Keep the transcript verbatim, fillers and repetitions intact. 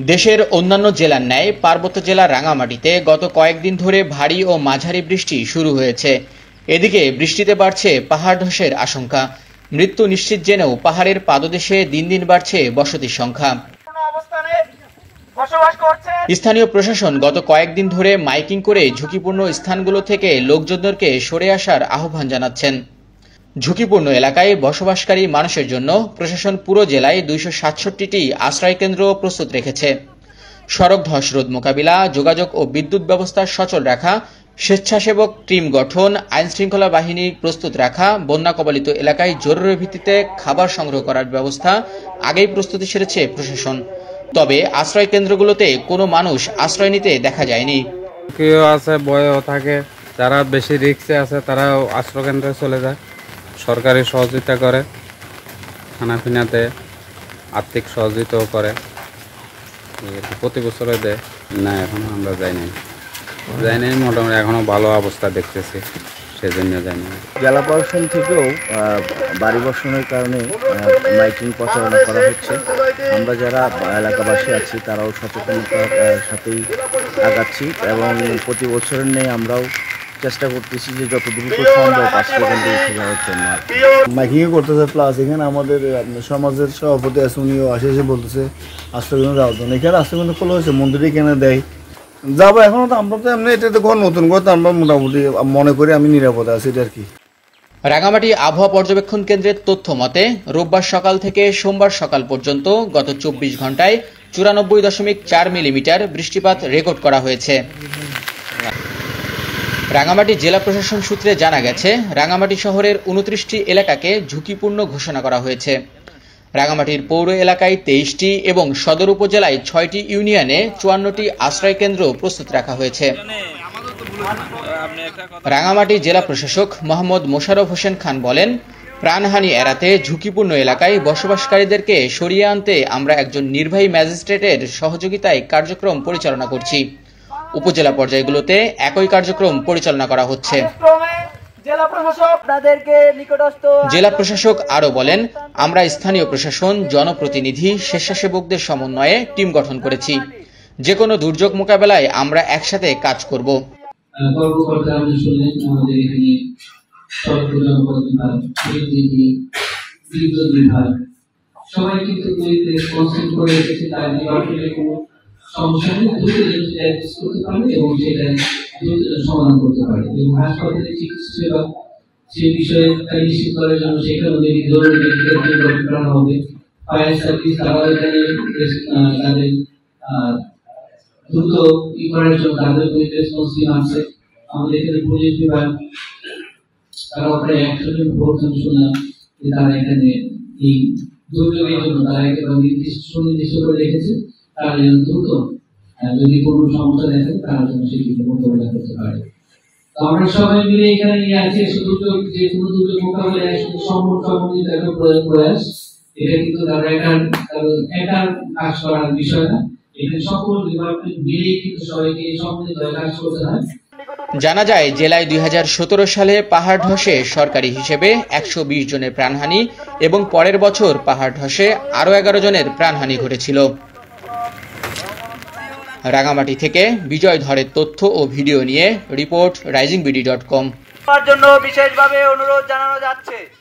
দেশের অন্যান্য জেলার ন্যায় পার্বত্য জেলা রাঙামাটিতে গত কয়েকদিন ধরে ভারী ও মাঝারি বৃষ্টি শুরু হয়েছে। এদিকে বৃষ্টিতে বাড়ছে পাহাড় ধসের আশঙ্কা। মৃত্যু নিশ্চিত জেনেও পাহাড়ের পাদদেশে দিন দিন বাড়ছে বসতির সংখ্যা। স্থানীয় প্রশাসন গত কয়েকদিন ধরে মাইকিং করে ঝুঁকিপূর্ণ স্থানগুলো থেকে লোকজনদেরকে সরে আসার আহ্বান জানাচ্ছেন। ঝুঁকিপূর্ণ এলাকায় বসবাসকারী মানুষের জন্য প্রশাসন পুরো জেলায় দুইশো সাতষট্টিটি আশ্রয় কেন্দ্র প্রস্তুত রেখেছে। সড়ক ধস রোধ মোকাবিলা, যোগাযোগ ও বিদ্যুৎ ব্যবস্থা সচল রাখা, স্বেচ্ছাসেবক টিম গঠন, আইন শৃঙ্খলা বাহিনী প্রস্তুত রাখা, বন্যা কবলিত এলাকায় জরুরি ভিত্তিতে খাবার সংগ্রহ করার ব্যবস্থা আগেই প্রস্তুতি সেরেছে প্রশাসন। তবে আশ্রয় কেন্দ্রগুলোতে কোনো মানুষ আশ্রয় নিতে দেখা যায়নি। কেউ আছে ভয়ও থাকে, যারা বেশি রিস্কে আছে তারা আশ্রয় কেন্দ্রে চলে যায়। সরকারি সহযোগিতা করে, খানাপিনাতে আর্থিক সহযোগিতাও করে, প্রতি বছরে দেয় না। এখনো আমরা যাই নাই যাই নাই মোটামুটি এখনো ভালো অবস্থা দেখতেছি, সেজন্য যাই নাই। জেলা প্রশাসন থেকেও বাড়ি বর্ষণের কারণে মাইকিং প্রচারণা করা হচ্ছে। আমরা যারা এলাকাবাসী আছি তারাও সচেতনতার সাথেই আগাচ্ছি এবং প্রতি বছরের নেই আমরাও চেষ্টা করতেছি যে যত দ্রুত সম্ভব আশ্রয় কেন্দ্রে উঠে যাওয়ার জন্য মাইকিংও করতেছে। প্লাস এখানে আমাদের সমাজের সভাপতি আছে, উনিও আসে এসে বলতেছে আশ্রয় কেন্দ্র যাওয়ার জন্য। এখানে আশ্রয় কেন্দ্র খোলা হয়েছে, মন্দিরে এখানে দেয় যাবো। এখনো তো আমরা তো এমনি এটা তো ঘর নতুন করে, তো আমরা মোটামুটি মনে করি আমি নিরাপদে আছি এটা আর কি। রাঙামাটি আবহাওয়া পর্যবেক্ষণ কেন্দ্রের তথ্য মতে রোববার সকাল থেকে সোমবার সকাল পর্যন্ত গত চব্বিশ ঘন্টায় চুরানব্বই দশমিক চার মিলিমিটার বৃষ্টিপাত রেকর্ড করা হয়েছে। রাঙামাটি জেলা প্রশাসন সূত্রে জানা গেছে, রাঙামাটি শহরের উনত্রিশটি এলাকাকে ঝুঁকিপূর্ণ ঘোষণা করা হয়েছে। রাঙামাটির পৌর এলাকায় তেইশটি এবং সদর উপজেলায় ছয়টি ইউনিয়নে চুয়ান্নটি আশ্রয় কেন্দ্র প্রস্তুত রাখা হয়েছে। রাঙামাটি জেলা প্রশাসক মোহাম্মদ মোশাররফ হোসেন খান বলেন, প্রাণহানি এড়াতে ঝুঁকিপূর্ণ এলাকায় বসবাসকারীদেরকে সরিয়ে আনতে আমরা একজন নির্বাহী ম্যাজিস্ট্রেটের সহযোগিতায় কার্যক্রম পরিচালনা করছি। উপজেলা পর্যায়গুলোতে একই কার্যক্রম পরিচালনা করা হচ্ছে। জেলা প্রশাসক আরো বলেন, আমরা স্থানীয় প্রশাসন, জনপ্রতিনিধি, স্বেচ্ছাসেবকদের সমন্বয়ে টিম গঠন করেছি। যে কোনো দুর্যোগ মোকাবেলায় আমরা একসাথে কাজ করব। সবাই কিন্তু করে এসেছে, তার সমস্যা নেই, দ্রুত অ্যাডজাস্ট করতে পারবে এবং সেটা দ্রুত সমাধান করতে পারবে। এবং হাসপাতালে চিকিৎসা সেবা সে বিষয়ে নিশ্চিত করার জন্য সেখানে জরুরি মেডিকেল টিম গঠন করা হবে। ফায়ার সার্ভিস তারাও এখানে তাদের দ্রুত ই করার জন্য তাদের রেসপন্স টিম আছে। আমাদের এখানে পুলিশ বিভাগ তারাও প্রায় একশো জন প্রথম শুনলাম যে তারা এখানে এই দুর্যোগের জন্য তারা একেবারে নির্দিষ্ট সুনির্দিষ্ট করে রেখেছে। তারা যেন দ্রুত যদি কোনো সমস্যা দেখে তারা যেন সেটিকে মোকাবিলা করতে পারে। তো আমরা সবাই মিলে এখানে নিয়ে আসছি দুর্যোগ, যে কোনো দুর্যোগ মোকাবিলায় সমন্বিত একটা প্রয়াস। এটা কিন্তু তারা একার একার কাজ করার বিষয় না, এখানে সকল ডিপার্টমেন্ট মিলেই কিন্তু সবাইকে সম্মিলিত কাজ করতে হয়। জানা যায়, জেলায় দুই হাজার সতেরো সালে পাহাড় ধসে সরকারি হিসেবে একশো বিশ জনের প্রাণহানি এবং পরের বছর পাহাড় ধসে আরো এগারো জনের প্রাণহানি ঘটেছিল। রাঙামাটি থেকে বিজয় ধরের তথ্য ও ভিডিও নিয়ে report rising BD dot com. জন্য বিশেষভাবে অনুরোধ জানানো যাচ্ছে।